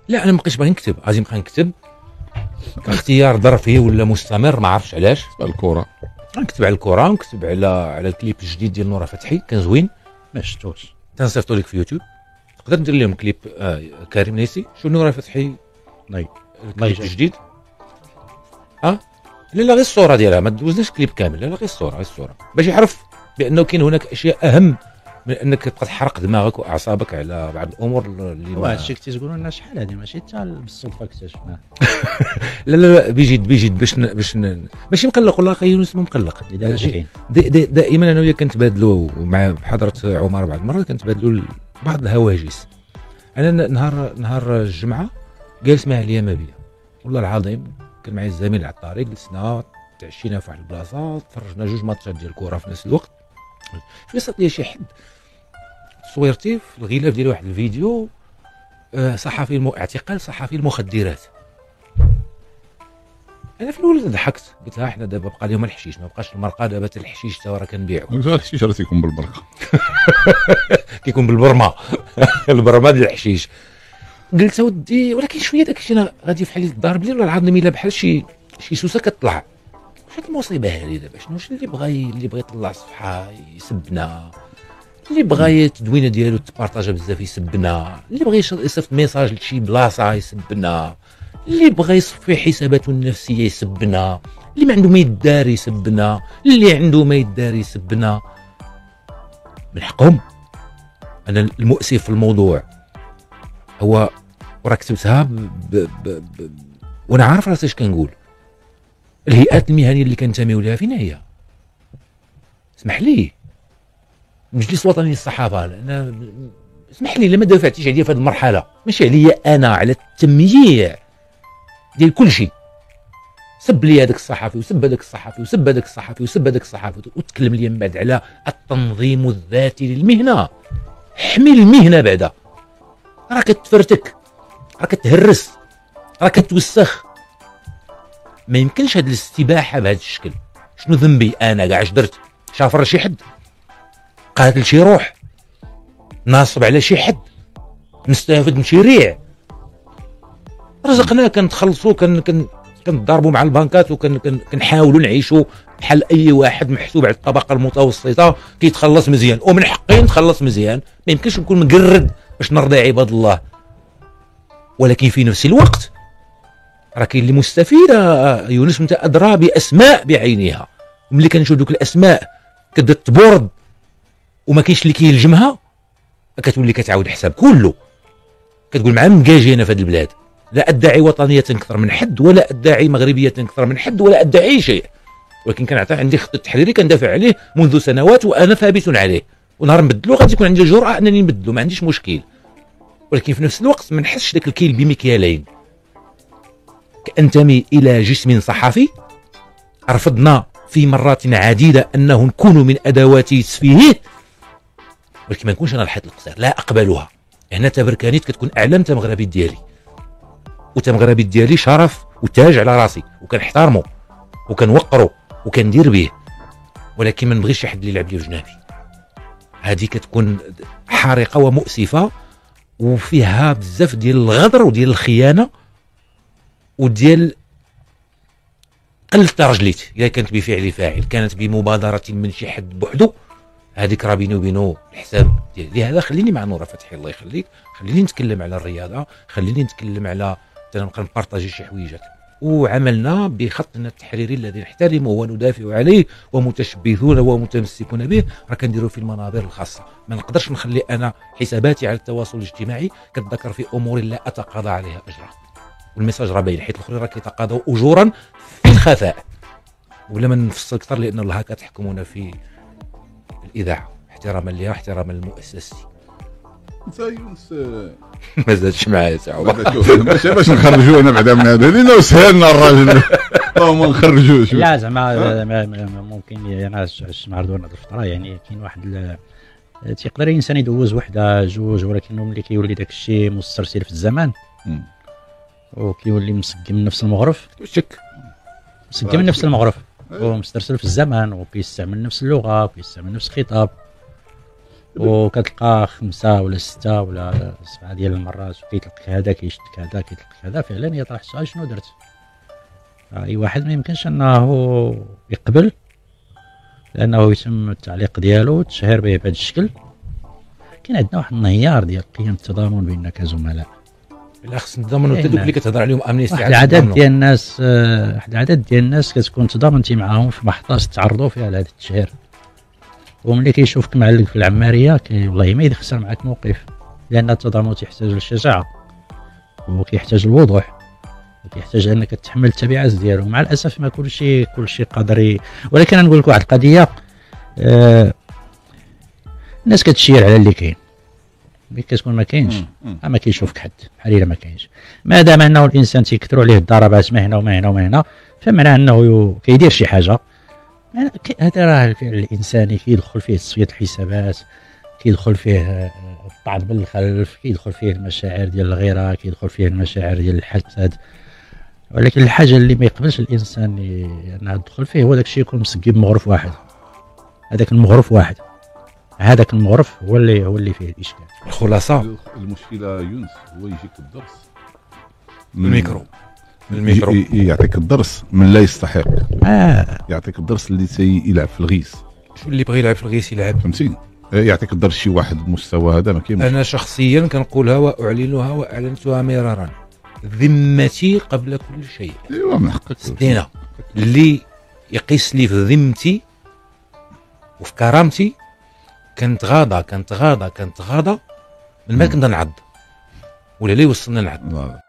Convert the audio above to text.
لا انا ما بقيتش باغي نكتب، غادي نبقى نكتب كاختيار ظرفي ولا مستمر، ما عرفتش علاش. الكره نكتب على الكره، ونكتب على الكليب الجديد ديال نورا فتحي، كان زوين، ما شفتوش. تنصيفطو لك في يوتيوب، تقدر دير لهم كليب. كريم نيسي شو نورا فتحي ناي الكليب الجديد. لا غير الصوره ديالها، ما دوزناش كليب كامل، لا غير الصوره، غير الصوره، باش يعرف بانه كاين هناك اشياء اهم من انك تبقى تحرق دماغك واعصابك على بعض الامور اللي وهذا الشيء كنتي تقولوا لنا شحال هذه، ماشي حتى بالصدفه اكتشفناه. لا بيجيد باش ماشي مقلق، والله اخي يونس مو مقلق. دائما انا وياك كنتبادلوا مع بحضره عمر بعض المرات، كنتبادلوا بعض الهواجس. انا نهار الجمعه جالس مع اليماميه، والله العظيم كان معي الزميل على الطريق، جلسنا تعشينا في واحد البلاصه، تفرجنا جوج ماتشات ديال الكره في نفس الوقت. وصلت لي شي حد صويرتي في الغلاف ديال واحد الفيديو، صحفي اعتقال صحفي المخدرات. انا في الاول ضحكت، قلت لها احنا دابا بقى اليوم الحشيش، ما بقاش المرقه دابا حتى الحشيش تا راه كنبيعو. الحشيش راه تيكون بالبركه كيكون بالبرمه البرمه ديال الحشيش. قلت ودي ولكن شويه داك الشيء، انا غادي في حالي الدار بلي والله العظيم الا بحال شي سوسه كطلع. واش هاد المصيبه هذه دابا؟ شنو اللي بغى يطلع صفحه يسبنا، اللي بغى التدوينه ديالو تبارطاجا بزاف يسبنا، اللي بغى يصيفط ميساج لشي بلاصه يسبنا، اللي بغى يصفي حساباته النفسيه يسبنا، اللي ما عنده ما يدار يسبنا، اللي عنده ما يدار يسبنا. من حقهم. انا المؤسف في الموضوع هو وراه كتبتها وانا عارف راسي اش كنقول. الهيئات المهنيه اللي كنتميو لها فين هي؟ اسمح لي، المجلس الوطني للصحافه، انا اسمح لي، لما دافعتيش عليا في هذه المرحله، ماشي عليا انا، على التمييع ديال كل شيء. سب لي هذاك الصحفي، وسب هذاك الصحفي، وسب هذاك الصحفي، وسب هذاك الصحفي، وتكلم لي من بعد على التنظيم الذاتي للمهنه. حمي المهنه بعدا، راه كتفرتك، راه كتهرس، راه كتوسخ. ما يمكنش هذه الاستباحه بهذا الشكل. شنو ذنبي انا كاع؟ اش درت؟ شافر شي حد، قاتل شي روح، ناصب على شي حد، نستافد من شي ريع. رزقنا كنتخلصوا، كنضربوا مع البنكات، وكنحاولوا نعيشوا بحال اي واحد محسوب على الطبقه المتوسطه كيتخلص مزيان، ومن حقي نتخلص مزيان. ما يمكنش نكون مقرد باش نرضي عباد الله. ولكن في نفس الوقت راه كاين اللي مستفيده. يونس انت ادرى باسماء بعينها، ملي كنشوف دوك الاسماء كتبدا تبرد وما كاينش اللي كيلجمها، كتولي كتعاود حساب كله، كتقول مع من كاجي انا في هذه البلاد. لا ادعي وطنيه اكثر من حد، ولا ادعي مغربيه اكثر من حد، ولا ادعي شيء. ولكن كنعطي عندي خط التحريري كندافع عليه منذ سنوات، وانا ثابت عليه، ونهار نبدلو غادي يكون عندي الجرأه انني نبدلو، ما عنديش مشكل. ولكن في نفس الوقت ما نحسش داك الكيل بمكيالين. كأنتمي الى جسم صحفي. رفضنا في مرات عديده انه نكون من ادوات تسفيهه، ولكن ما نكونش انا الحيط القصير، لا اقبلها. هنا تبركانيت كتكون اعلام تمغربي ديالي، وتمغربي ديالي شرف وتاج على راسي، وكنحترمه وكنوقره وكندير به، ولكن ما نبغيش شي حد اللي يلعب لي في جنابي. هذه كتكون حارقه ومؤسفه، وفيها بزاف ديال الغدر وديال الخيانه وديال قلة رجليت. اذا كانت بفعل فاعل، كانت بمبادره من شي حد بوحدو، هذيك راه بيني وبينه الحساب ديالي. لهذا خليني مع نورا فتحي، الله يخليك، خليني نتكلم على الرياضه، خليني نتكلم على نبقى نبارطاجي شي حويجات. وعملنا بخطنا التحريري الذي نحترمه وندافع عليه، ومتشبثون ومتمسكون به، راه كنديروا في المنابر الخاصه. ما نقدرش نخلي انا حساباتي على التواصل الاجتماعي كتذكر في امور لا اتقاضى عليها اجرا، والميساج راه باين، حيت الاخرين راه كيتقاضوا اجورا في الخفاء. وبلا ما نفصل اكثر، لان الله كتحكمنا في الاذاعه، احتراما لها واحتراما لمؤسستي. انت يونس ما زادش معايا ساعه باش نخرجوه انا بعدا من هذا، لانه سهلنا الراجل ما نخرجوش. لا زعما ممكن انا نعرضوا هذه الفتره، يعني كاين واحد تيقدر الانسان يدوز وحده جوج، ولكن ملي كيولي داك الشيء مسترسل في الزمان وكيولي مسقم من نفس المغرف، مسقم من نفس المغرف ومسترسل في الزمان، وكيستعمل نفس اللغه وكيستعمل نفس الخطاب، وكتلقى 5 ولا 6 ولا 7 ديال المرات، وكيطلق هذا كيشتك هذا كيطلق هذا. فعلا هي طرح السؤال شنو درت؟ اي واحد ما يمكنش انه يقبل، لانه يتم التعليق ديالو والتشهير به بهذا الشكل. كاين عندنا واحد الانهيار ديال قيم التضامن بيننا كزملاء. لا خص نتضامنوا حتى دوك اللي كتهضر عليهم امنيستي. واحد العدد ديال الناس واحد العدد ديال الناس كتكون تضامنتي معاهم في محطات تعرضوا فيها لهذا التشهير، وملي كيشوفك معلق في العماريه والله ما يخسر معك موقف، لان التضامن تيحتاج للشجاعه وكيحتاج الوضوح وكيحتاج انك تتحمل التبعات ديالو. مع الاسف ما كلشي قادر ولكن انا نقول لك واحد القضيه، الناس كتشير على اللي كاين، ملي كتكون ما كاينش ما كيشوفك حد بحال الا ما كاينش. ما دام انه الانسان تيكثروا عليه الضربات ما هنا وما هنا وما هنا، فمعناه انه كيدير شي حاجه. هذا راه الفعل الانساني كيدخل فيه تصفيه الحسابات، كيدخل فيه الطعن بالخلف، كيدخل فيه المشاعر ديال الغيره، كيدخل فيه المشاعر ديال الحسد. ولكن الحاجه اللي ما يقبلش الانسان انها تدخل فيه هو داك الشيء يكون مسقي بمغرف واحد. هذاك المغرف واحد، هذاك المغرف هو اللي فيه الاشكال. الخلاصه المشكله يونس هو يجيك الدرس الميكرو يعطيك الدرس من لا يستحق. يعطيك الدرس اللي يلعب في الغيس. شو اللي بغى يلعب في الغيس يلعب؟ فهمتي؟ يعطيك الدرس شي واحد بمستوى هذا ما كاينش. انا شخصيا كنقولها واعلنها واعلنتها مرارا، ذمتي قبل كل شيء. ايوا من حقك سدينا اللي يقيس لي في ذمتي وفي كرامتي كنتغاضى من ما كنبدا نعض ولا لا يوصلنا نعض.